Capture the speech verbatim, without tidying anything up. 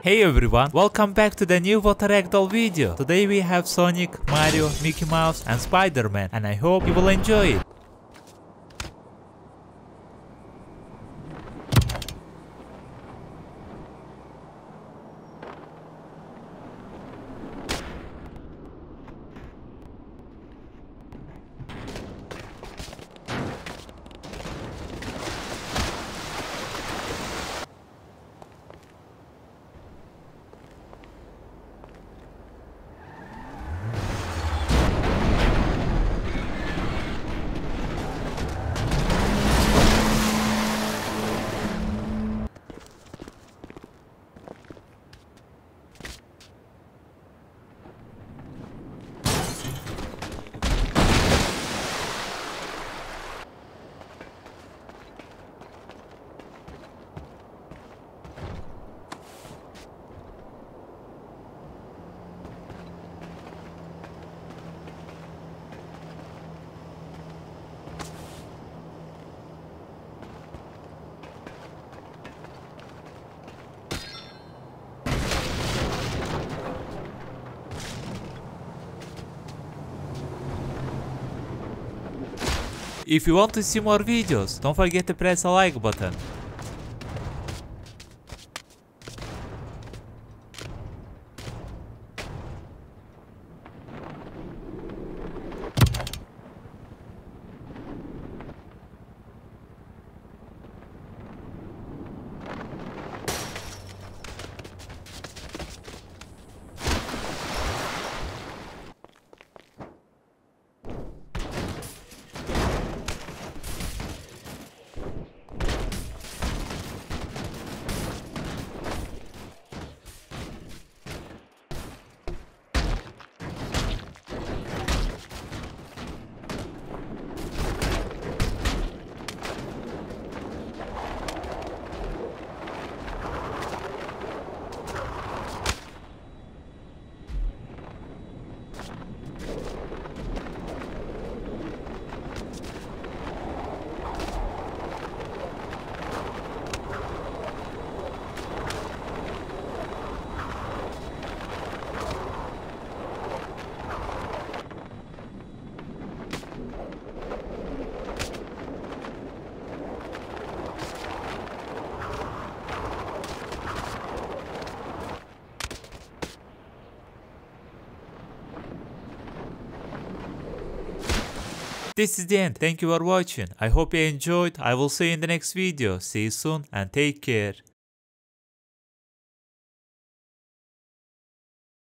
Hey everyone, welcome back to the new Water Ragdoll video. Today we have Sonic, Mario, Mickey Mouse and Spider-Man, and I hope you will enjoy it. If you want to see more videos, don't forget to press the like button. This is the end. Thank you for watching. I hope you enjoyed. I will see you in the next video. See you soon and take care.